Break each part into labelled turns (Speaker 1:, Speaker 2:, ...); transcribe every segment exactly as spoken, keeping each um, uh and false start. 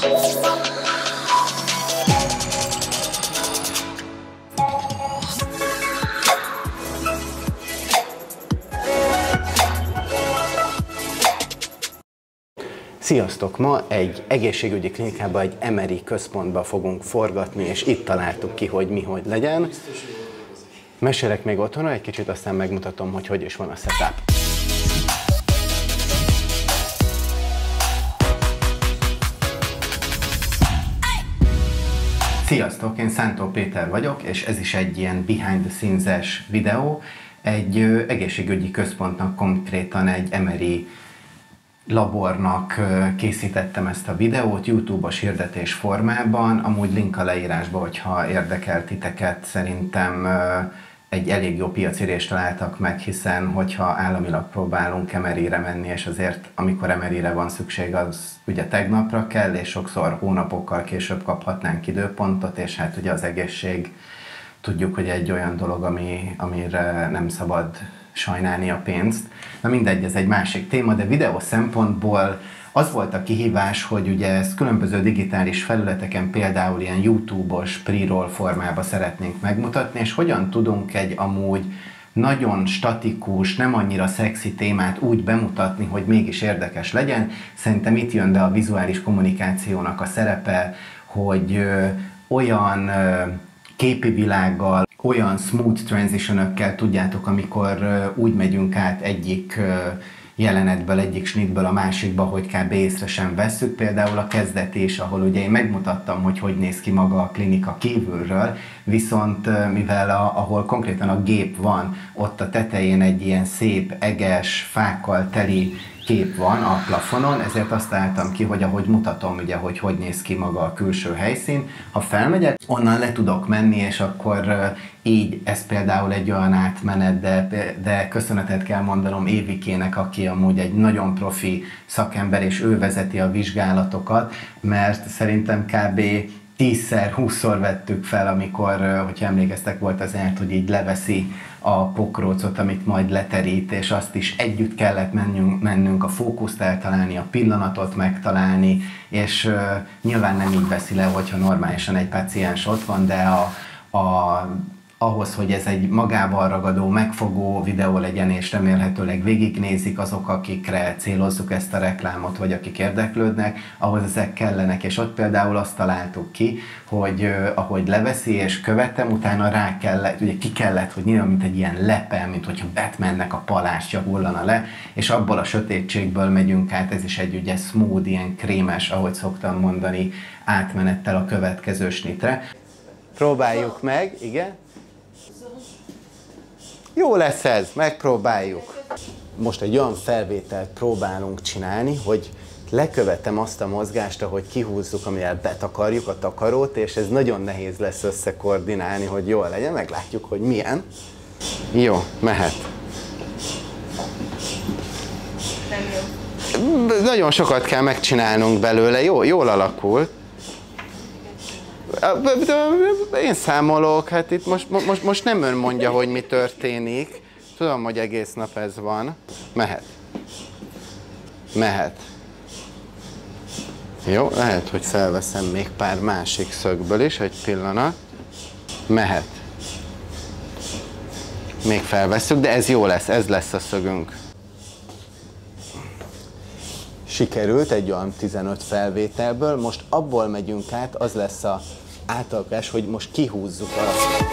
Speaker 1: Sziasztok! Ma egy egészségügyi klinikában, egy em er i központba fogunk forgatni, és itt találtuk ki, hogy mi hogy legyen. Mesélek még otthonra egy kicsit, aztán megmutatom, hogy hogy is van a setup. Sziasztok! Én Szántó Péter vagyok, és ez is egy ilyen behind the scenes-es videó. Egy ö, egészségügyi központnak, konkrétan egy em er i labornak készítettem ezt a videót YouTube-os hirdetés formában, amúgy link a leírásba, hogyha érdekel titeket. Szerintem egy elég jó piacirést találtak meg, hiszen hogyha államilag próbálunk em er i-re menni, és azért amikor em er i-re van szükség, az ugye tegnapra kell, és sokszor hónapokkal később kaphatnánk időpontot, és hát ugye az egészség, tudjuk, hogy egy olyan dolog, ami, amire nem szabad sajnálni a pénzt. Na mindegy, ez egy másik téma, de videó szempontból az volt a kihívás, hogy ugye ezt különböző digitális felületeken, például ilyen YouTube-os pre-roll formába szeretnénk megmutatni, és hogyan tudunk egy amúgy nagyon statikus, nem annyira szexi témát úgy bemutatni, hogy mégis érdekes legyen. Szerintem itt jön be a vizuális kommunikációnak a szerepe, hogy ö, olyan ö, képi világgal, olyan smooth transitionökkel, tudjátok, amikor uh, úgy megyünk át egyik uh, jelenetből, egyik snitből a másikba, hogy kb. Észre sem vesszük. Például a kezdetés, ahol ugye én megmutattam, hogy hogy néz ki maga a klinika kívülről, viszont uh, mivel a, ahol konkrétan a gép van, ott a tetején egy ilyen szép, eges, fákkal teli kép van a plafonon, ezért azt találtam ki, hogy ahogy mutatom, ugye, hogy hogy néz ki maga a külső helyszín, ha felmegyek, onnan le tudok menni, és akkor uh, így ez például egy olyan átmenet, de, de köszönetet kell mondanom Évikének, aki amúgy egy nagyon profi szakember, és ő vezeti a vizsgálatokat, mert szerintem kb. tízszer, húszszor vettük fel, amikor, hogyha emlékeztek, volt az át, hogy így leveszi a pokrócot, amit majd leterít, és azt is együtt kellett mennünk, mennünk a fókuszt eltalálni, a pillanatot megtalálni, és uh, nyilván nem így veszi le, hogyha normálisan egy páciens ott van, de a, a ahhoz, hogy ez egy magával ragadó, megfogó videó legyen, és remélhetőleg végignézik azok, akikre célozzuk ezt a reklámot, vagy akik érdeklődnek, ahhoz ezek kellenek. És ott például azt találtuk ki, hogy uh, ahogy leveszi és követem, utána rá kellett, ugye ki kellett, hogy nyilván, mint egy ilyen lepe, mint hogyha Batmannek a palástja hullana le, és abból a sötétségből megyünk át, ez is egy ugye smooth, ilyen krémes, ahogy szoktam mondani, átmenettel a következő snitre. Próbáljuk meg, igen? Jó lesz ez, megpróbáljuk. Most egy olyan felvételt próbálunk csinálni, hogy lekövetem azt a mozgást, ahogy kihúzzuk, amivel betakarjuk a takarót, és ez nagyon nehéz lesz összekoordinálni, hogy jól legyen, meglátjuk, hogy milyen. Jó, mehet. Nem jó. Nagyon sokat kell megcsinálnunk belőle, jó, jól alakult. Én számolok, hát itt most, most, most nem ön mondja, hogy mi történik. Tudom, hogy egész nap ez van. Mehet. Mehet. Jó, lehet, hogy felveszem még pár másik szögből is, egy pillanat. Mehet. Még felvesszük, de ez jó lesz, ez lesz a szögünk. Sikerült egy olyan tizenöt felvételből, most abból megyünk át, az lesz a átalakás, hogy most kihúzzuk a...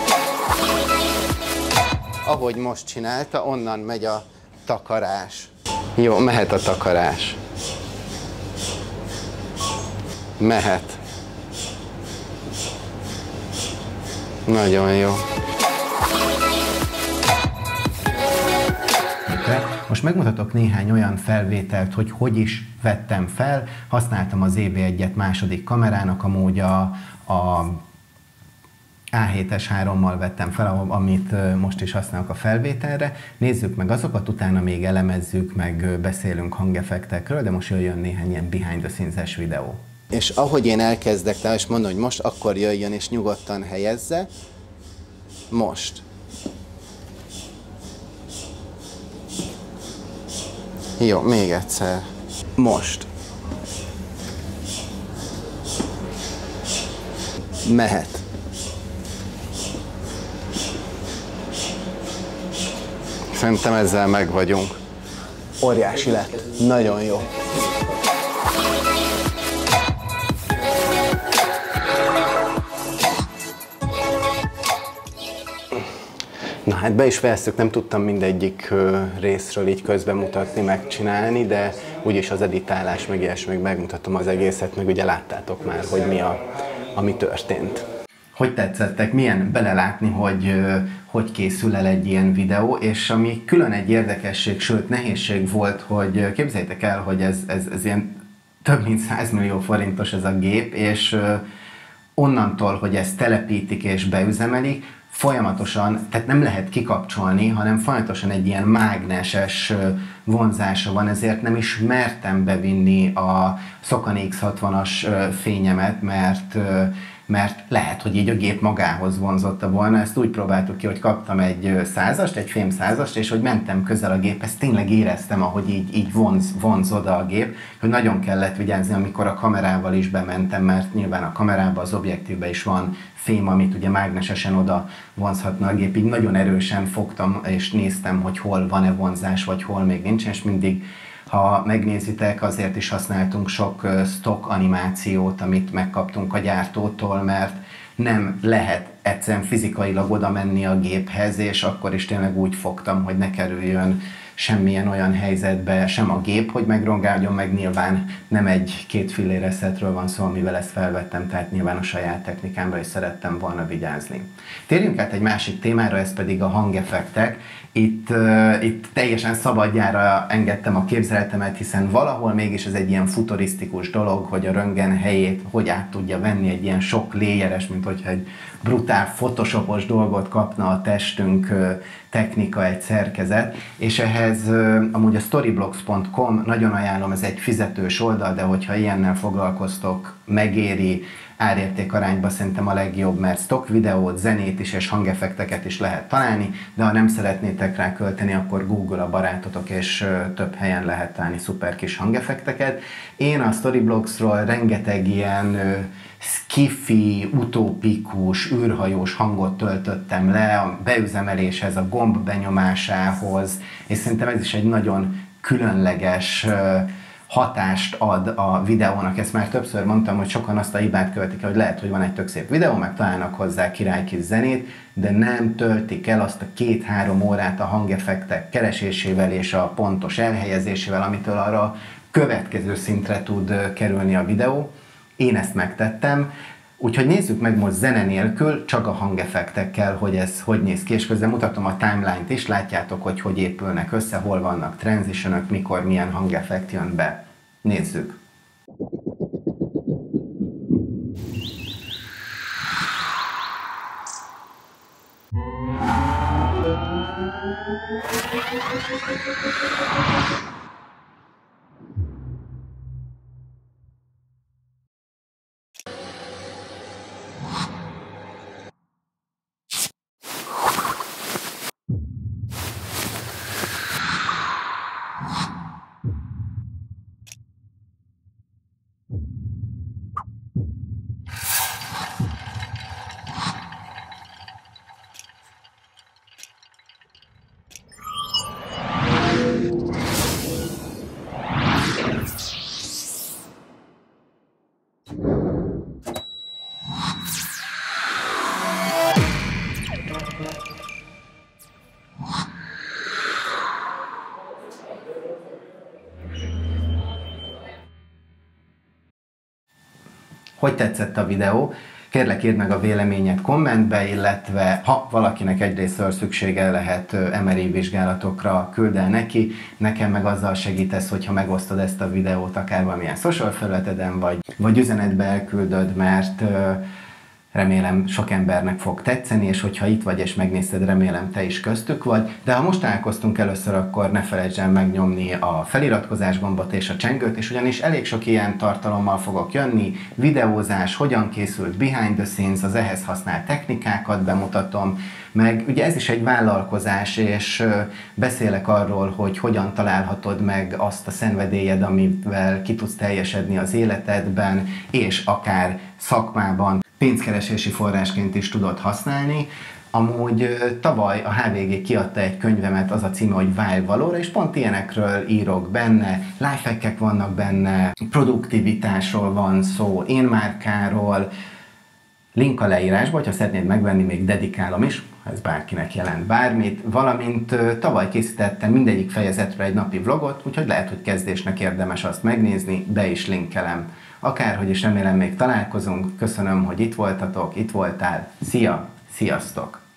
Speaker 1: Ahogy most csinálta, onnan megy a takarás. Jó, mehet a takarás. Mehet. Nagyon jó. Most megmutatok néhány olyan felvételt, hogy hogy is vettem fel. Használtam az é vé egyet második kamerának, amúgy a, a á hét es hárommal vettem fel, amit most is használok a felvételre. Nézzük meg azokat, utána még elemezzük, meg beszélünk hangeffektekről, de most jöjjön néhány ilyen behind the scenes-es videó. És ahogy én elkezdek rá, és mondom, hogy most, akkor jöjjön és nyugodtan helyezze. Most. Jó, még egyszer. Most.
Speaker 2: Mehet.
Speaker 1: Szerintem ezzel meg vagyunk.
Speaker 2: Óriási lett. Nagyon jó.
Speaker 1: Na hát be is fejeztük, nem tudtam mindegyik részről így közben mutatni, megcsinálni, de úgyis az editálás meg ilyesmi, még megmutatom az egészet, meg ugye láttátok már, hogy mi a, ami történt. Hogy tetszettek, milyen belelátni, hogy hogy készül el egy ilyen videó, és ami külön egy érdekesség, sőt nehézség volt, hogy képzeljétek el, hogy ez, ez, ez ilyen több mint száz millió forintos ez a gép, és onnantól, hogy ezt telepítik és beüzemelik, folyamatosan, tehát nem lehet kikapcsolni, hanem folyamatosan egy ilyen mágneses vonzása van, ezért nem is mertem bevinni a Sokon X hatvanas fényemet, mert, mert lehet, hogy így a gép magához vonzotta volna. Ezt úgy próbáltuk ki, hogy kaptam egy százast, egy fém százast, és hogy mentem közel a géphez, tényleg éreztem, ahogy így, így vonz, vonz oda a gép, hogy nagyon kellett vigyázni, amikor a kamerával is bementem, mert nyilván a kamerában, az objektívben is van fém, amit ugye mágnesesen oda vonzhatna a gép, így nagyon erősen fogtam és néztem, hogy hol van-e vonzás, vagy hol még nincs, és mindig, ha megnézitek, azért is használtunk sok stock animációt, amit megkaptunk a gyártótól, mert nem lehet egyszerűen fizikailag oda menni a géphez, és akkor is tényleg úgy fogtam, hogy ne kerüljön semmilyen olyan helyzetbe, sem a gép, hogy megrongáljon, meg nyilván nem egy két fillérezhetről van szó, amivel ezt felvettem, tehát nyilván a saját technikámra is szerettem volna vigyázni. Térjünk át egy másik témára, ez pedig a hangeffektek. Itt, uh, itt teljesen szabadjára engedtem a képzeletemet, hiszen valahol mégis ez egy ilyen futurisztikus dolog, hogy a röntgen helyét hogy át tudja venni egy ilyen sok léjeres, mint hogyha egy brutál photoshopos dolgot kapna a testünk uh, technika, egy szerkezet, és ehhez uh, amúgy a storyblocks pont com, nagyon ajánlom, ez egy fizetős oldal, de hogyha ilyennel foglalkoztok, megéri, árérték arányban szerintem a legjobb, mert stock videót, zenét is és hangeffekteket is lehet találni, de ha nem szeretnétek rá költeni, akkor Google a barátotok, és több helyen lehet találni szuper kis hangeffekteket. Én a Storyblocks-ról rengeteg ilyen skifi, utópikus, űrhajós hangot töltöttem le a beüzemeléshez, a gomb benyomásához, és szerintem ez is egy nagyon különleges hatást ad a videónak. Ezt már többször mondtam, hogy sokan azt a hibát követik, hogy lehet, hogy van egy tök szép videó, meg találnak hozzá király kis zenét, de nem töltik el azt a két-három órát a hangeffektek keresésével és a pontos elhelyezésével, amitől arra következő szintre tud kerülni a videó. Én ezt megtettem, úgyhogy nézzük meg most zene nélkül, csak a hangeffektekkel, hogy ez hogy néz ki, és közben mutatom a timeline-t is, látjátok, hogy hogy épülnek össze, hol vannak transitionok, mikor milyen hangeffekt jön be. Nézzük! Hogy tetszett a videó? Kérlek, írd meg a véleményed kommentbe, illetve ha valakinek egyrésztről szüksége lehet em er i vizsgálatokra, küld el neki, nekem meg azzal segítesz, hogyha megosztod ezt a videót akár valamilyen social felületeden, vagy, vagy üzenetbe elküldöd, mert remélem sok embernek fog tetszeni, és hogyha itt vagy és megnézted, remélem te is köztük vagy. De ha most találkoztunk először, akkor ne felejtsd el megnyomni a feliratkozás gombot és a csengőt, és ugyanis elég sok ilyen tartalommal fogok jönni, videózás, hogyan készült behind the scenes, az ehhez használt technikákat bemutatom, meg ugye ez is egy vállalkozás, és beszélek arról, hogy hogyan találhatod meg azt a szenvedélyed, amivel ki tudsz teljesedni az életedben, és akár szakmában. pénzkeresési forrásként is tudod használni. Amúgy tavaly a há vé gé kiadta egy könyvemet, az a címe, hogy Válj valóra, és pont ilyenekről írok benne, lifehackek vannak benne, produktivitásról van szó, én márkáról, link a leírásban, hogyha szeretnéd megvenni, még dedikálom is, ha ez bárkinek jelent bármit, valamint tavaly készítettem mindegyik fejezetről egy napi vlogot, úgyhogy lehet, hogy kezdésnek érdemes azt megnézni, be is linkelem. Akárhogy is, remélem még találkozunk, köszönöm, hogy itt voltatok, itt voltál, szia, sziasztok!